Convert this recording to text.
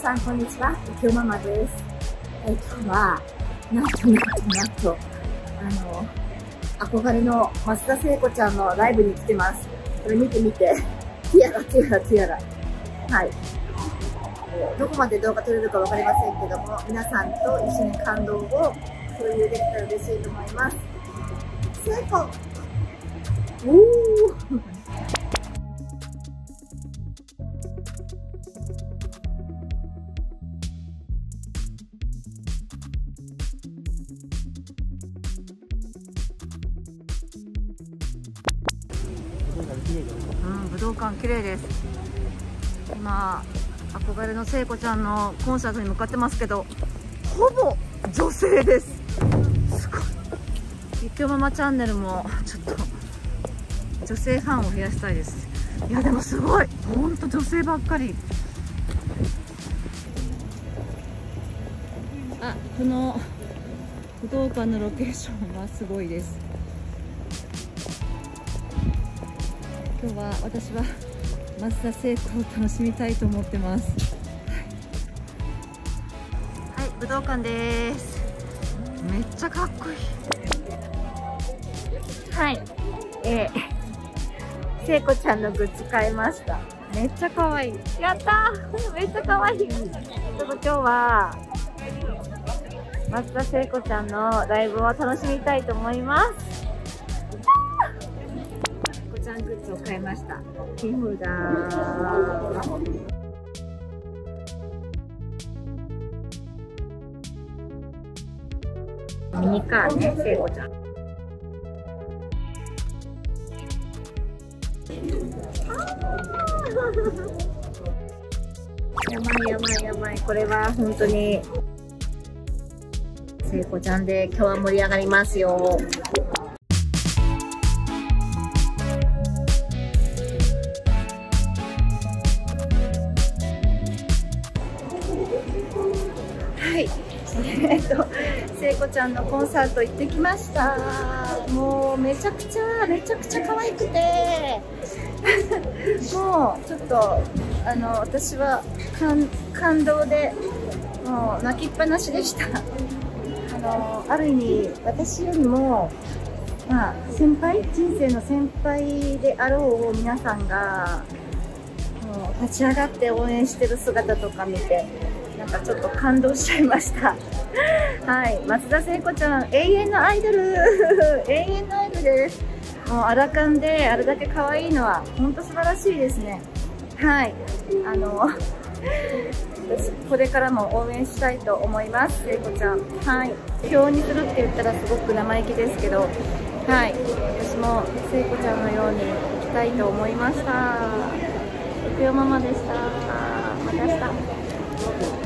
さんこんにちは、きょうママです。今日はなんと憧れの増田聖子ちゃんのライブに来てます。これ見てみて、ティアラ。はい。どこまで動画撮れるかわかりませんけども、皆さんと一緒に感動を共有できたら嬉しいと思います。聖子。おー。 武道館綺麗です。今憧れの聖子ちゃんのコンサートに向かってますけど、ほぼ女性です。すごい。きょうママチャンネルもちょっと女性ファンを増やしたいです。いやでもすごい、ほんと女性ばっかり。この武道館のロケーションはすごいです。今日は私は増田聖子を楽しみたいと思ってます。はい、武道館です。めっちゃかっこいい。 はい、聖子ちゃんのグッズ買いました。めっちゃ可愛い。やったー、めっちゃ可愛い。ちょっと今日は増田聖子ちゃんのライブを楽しみたいと思います。ちゃんグッズを買いました。キーホルダー。ミニカーね、聖子ちゃん。やばい。これは本当に聖子ちゃんで今日は盛り上がりますよ。はい、聖子ちゃんのコンサート行ってきました。もうめちゃくちゃ可愛くてもうちょっと私は感動でもう泣きっぱなしでした。ある意味私よりも人生の先輩であろう皆さんがもう立ち上がって応援してる姿とか見てなんかちょっと感動しちゃいました。はい、増田聖子ちゃん永遠のアイドルです。もうアラカンであれだけ可愛いのは本当素晴らしいですね。はい、私これからも応援したいと思います。聖子ちゃん、はい、表にするって言ったらすごく生意気ですけど、はい、私も聖子ちゃんのように生きたいと思いました。きょうママでした。また明日。